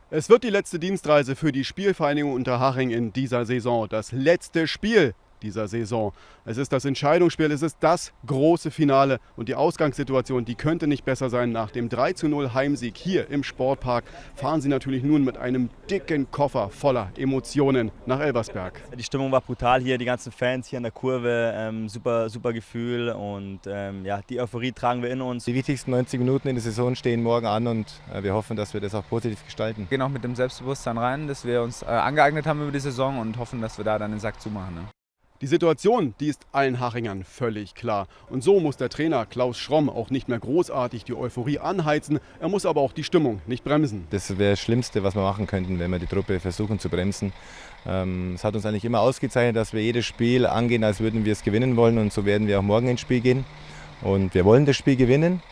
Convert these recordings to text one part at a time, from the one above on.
Es wird die letzte Dienstreise für die Spielvereinigung Unterhaching in dieser Saison. Das letzte Spiel dieser Saison. Es ist das Entscheidungsspiel, es ist das große Finale. Und die Ausgangssituation, die könnte nicht besser sein. Nach dem 3:0 Heimsieg hier im Sportpark fahren sie natürlich nun mit einem dicken Koffer voller Emotionen nach Elversberg. Die Stimmung war brutal hier, die ganzen Fans hier in der Kurve, super Gefühl und ja, die Euphorie tragen wir in uns. Die wichtigsten 90 Minuten in der Saison stehen morgen an und wir hoffen, dass wir das auch positiv gestalten. Wir gehen auch mit dem Selbstbewusstsein rein, dass wir uns angeeignet haben über die Saison und hoffen, dass wir da dann den Sack zumachen. Ne? Die Situation, die ist allen Hachingern völlig klar. Und so muss der Trainer Klaus Schromm auch nicht mehr großartig die Euphorie anheizen. Er muss aber auch die Stimmung nicht bremsen. Das wäre das Schlimmste, was wir machen könnten, wenn wir die Truppe versuchen zu bremsen. Es hat uns eigentlich immer ausgezeichnet, dass wir jedes Spiel angehen, als würden wir es gewinnen wollen. Und so werden wir auch morgen ins Spiel gehen. Und wir wollen das Spiel gewinnen.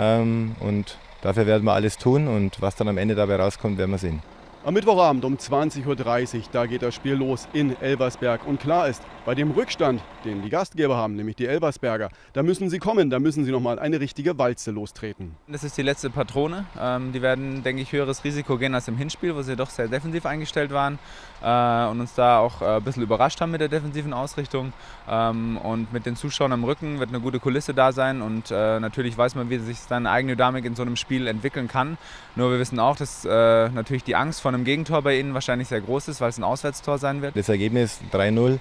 Und dafür werden wir alles tun. Und was dann am Ende dabei rauskommt, werden wir sehen. Am Mittwochabend um 20:30 Uhr, da geht das Spiel los in Elversberg. Und klar ist, bei dem Rückstand, den die Gastgeber haben, nämlich die Elversberger, da müssen sie kommen, da müssen sie nochmal eine richtige Walze lostreten. Das ist die letzte Patrone. Die werden, denke ich, höheres Risiko gehen als im Hinspiel, wo sie doch sehr defensiv eingestellt waren und uns da auch ein bisschen überrascht haben mit der defensiven Ausrichtung. Und mit den Zuschauern am Rücken wird eine gute Kulisse da sein und natürlich weiß man, wie sich dann eigene Dynamik in so einem Spiel entwickeln kann. Nur wir wissen auch, dass natürlich die Angst vor einem Gegentor bei ihnen wahrscheinlich sehr groß ist, weil es ein Auswärtstor sein wird. Das Ergebnis 3:0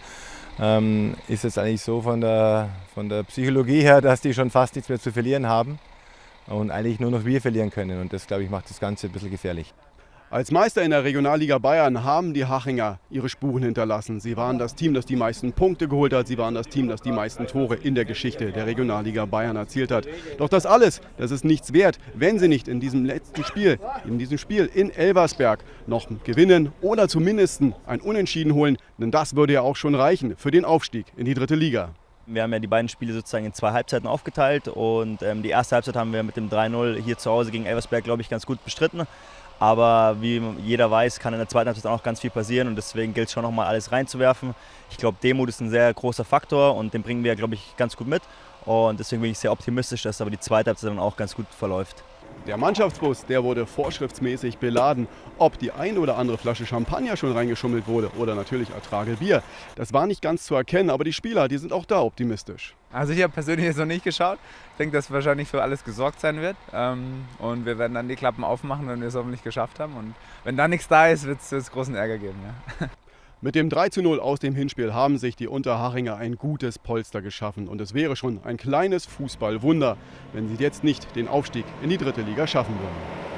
ist jetzt eigentlich so von der Psychologie her, dass die schon fast nichts mehr zu verlieren haben und eigentlich nur noch wir verlieren können. Und das, glaube ich, macht das Ganze ein bisschen gefährlich. Als Meister in der Regionalliga Bayern haben die Hachinger ihre Spuren hinterlassen. Sie waren das Team, das die meisten Punkte geholt hat. Sie waren das Team, das die meisten Tore in der Geschichte der Regionalliga Bayern erzielt hat. Doch das alles, das ist nichts wert, wenn sie nicht in diesem letzten Spiel, in Elversberg noch gewinnen oder zumindest ein Unentschieden holen. Denn das würde ja auch schon reichen für den Aufstieg in die 3. Liga. Wir haben ja die beiden Spiele sozusagen in 2 Halbzeiten aufgeteilt und die erste Halbzeit haben wir mit dem 3:0 hier zu Hause gegen Elversberg, glaube ich, ganz gut bestritten. Aber wie jeder weiß, kann in der zweiten Halbzeit auch noch ganz viel passieren und deswegen gilt es schon noch mal alles reinzuwerfen. Ich glaube, Demut ist ein sehr großer Faktor und den bringen wir, glaube ich, ganz gut mit. Und deswegen bin ich sehr optimistisch, dass aber die zweite Halbzeit dann auch ganz gut verläuft. Der Mannschaftsbus, der wurde vorschriftsmäßig beladen. Ob die ein oder andere Flasche Champagner schon reingeschummelt wurde oder natürlich Ertragel Bier, das war nicht ganz zu erkennen, aber die Spieler, die sind auch da optimistisch. Also ich habe persönlich jetzt noch nicht geschaut. Ich denke, dass wahrscheinlich für alles gesorgt sein wird. Und wir werden dann die Klappen aufmachen, wenn wir es hoffentlich geschafft haben. Und wenn da nichts da ist, wird es großen Ärger geben. Ja. Mit dem 3:0 aus dem Hinspiel haben sich die Unterhachinger ein gutes Polster geschaffen. Und es wäre schon ein kleines Fußballwunder, wenn sie jetzt nicht den Aufstieg in die 3. Liga schaffen würden.